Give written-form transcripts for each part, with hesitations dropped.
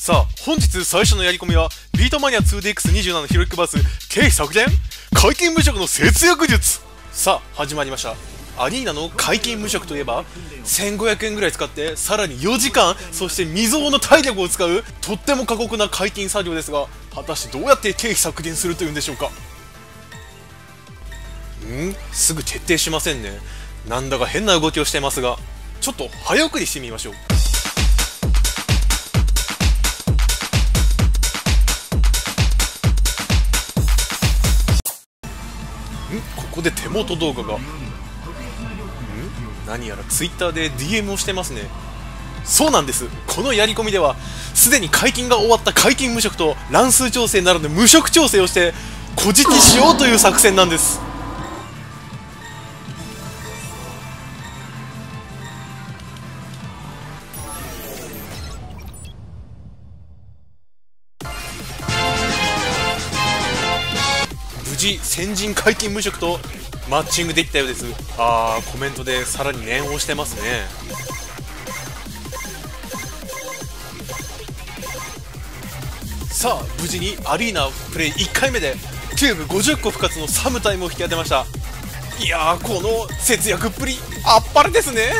さあ、本日最初のやり込みは、ビートマニア 2DX27 ヒロイックバース、経費削減解禁無職の節約術。さあ、始まりました。アリーナの解禁無職といえば、1500円ぐらい使って、さらに4時間、そして未曾有の体力を使う、とっても過酷な解禁作業ですが、果たしてどうやって経費削減するというんでしょうか。すぐ徹底しませんね。なんだか変な動きをしてますが、ちょっと早送りしてみましょう。ここで手元動画が何やらツイッターで DM をしてますね。そうなんです。このやり込みではすでに解禁が終わった解禁無職と乱数調整などで無職調整をして小じきしようという作戦なんです。無事先人解禁無職とマッチングできたようです。コメントでさらに念をしてますね。さあ、無事にアリーナプレイ1回目でキューブ50個復活のサムタイムを引き当てました。いやー、この節約っぷりあっぱれですね。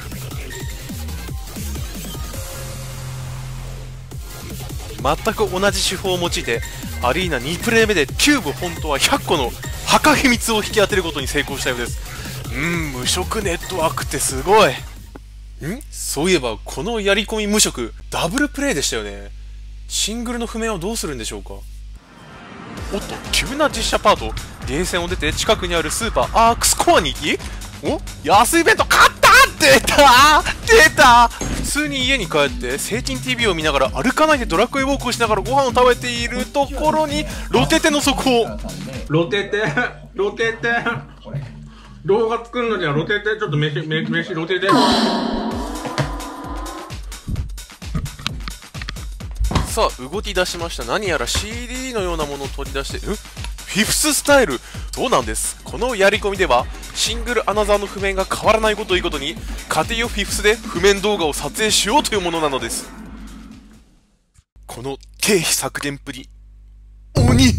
全く同じ手法を用いてアリーナ2プレイ目でキューブ本当は100個の墓秘密を引き当てることに成功したようです。無職ネットワークってすごい。そういえばこのやり込み無職ダブルプレイでしたよね。シングルの譜面はどうするんでしょうか。おっと、急な実写パート。ゲーセンを出て近くにあるスーパーアークスコアに行き、安い弁当買った。出た。普通に家に帰って聖金 TV を見ながら歩かないでドラクエウォークをしながらご飯を食べているところにロテテの速報。 ロテテ動画作るのにはロテテちょっと飯ロテテ。 さあ、動き出しました。何やら CD のようなものを取り出してフィフススタイル。そうなんです。このやり込みではシングルアナザーの譜面が変わらないことをいいことに家庭用フィフスで譜面動画を撮影しようというものなのです。この経費削減っぷり鬼。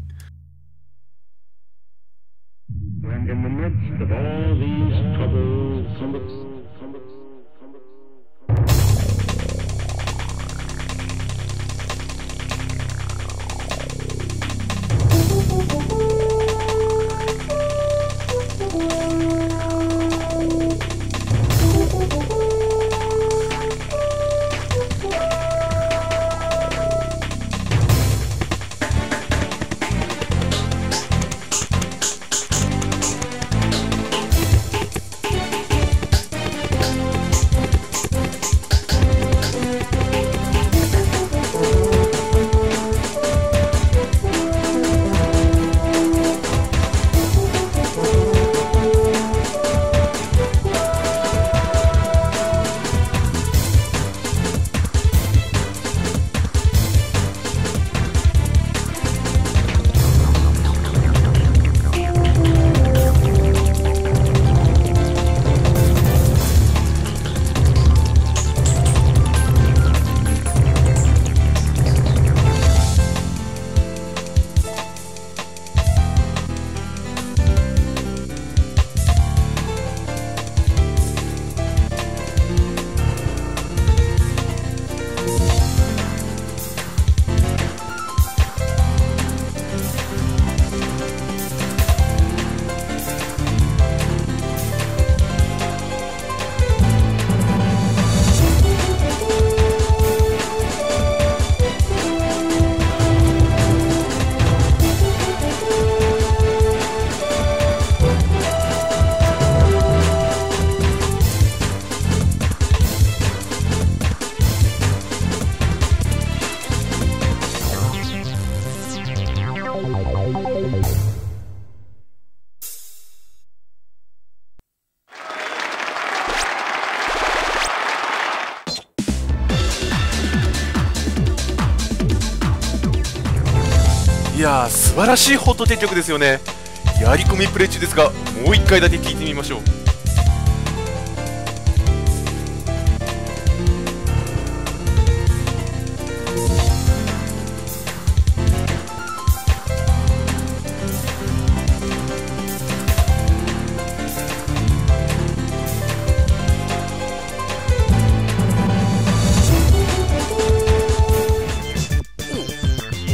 いやー、素晴らしいホット提曲ですよね。やり込みプレイ中ですが、もう一回だけ聞いてみましょう。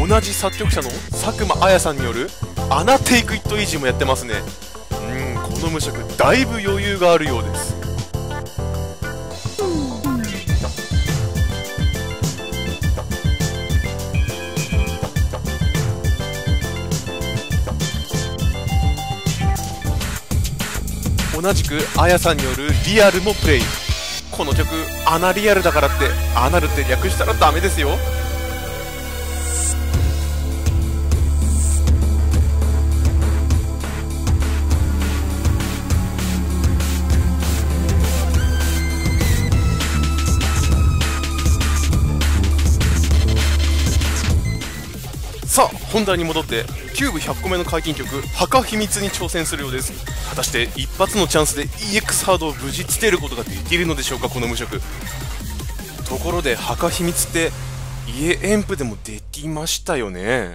同じ作曲者の佐久間彩さんによるアナテイクイットイージーもやってますね。この無職だいぶ余裕があるようです。同じくあやさんによるリアルもプレイ。この曲アナリアルだからってアナルって略したらダメですよ。さあ本題に戻ってキューブ100個目の解禁曲墓秘密に挑戦するようです。果たして一発のチャンスで EX ハードを無事つけることができるのでしょうか、この無職。ところで墓秘密って家エンプでもできましたよね。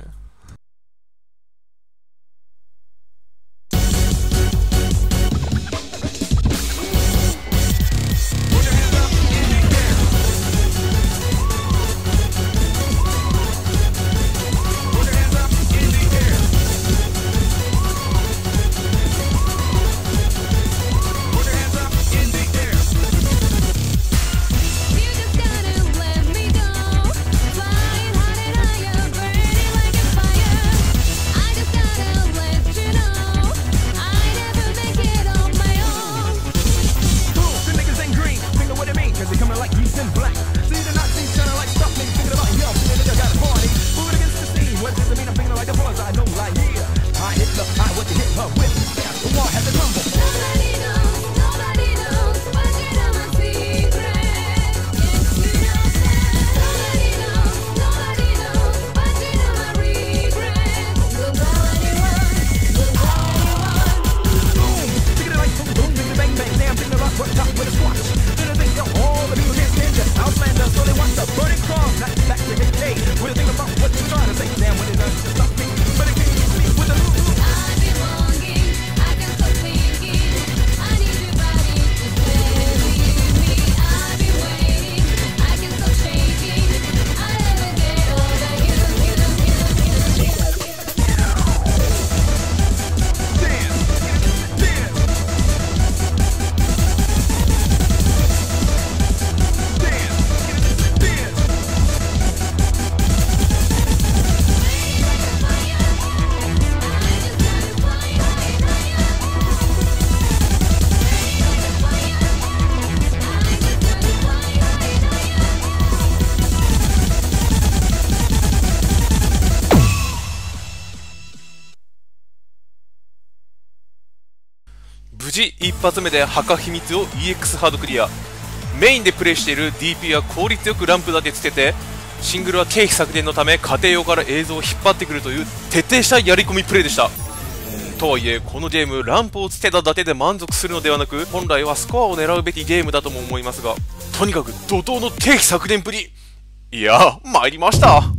無事一発目で墓秘密を EX ハードクリア。メインでプレイしている DP は効率よくランプだけつけて、シングルは経費削減のため家庭用から映像を引っ張ってくるという徹底したやり込みプレイでした。とはいえこのゲームランプをつけただけで満足するのではなく、本来はスコアを狙うべきゲームだとも思いますが、とにかく怒涛の経費削減ぶり、いや参りました。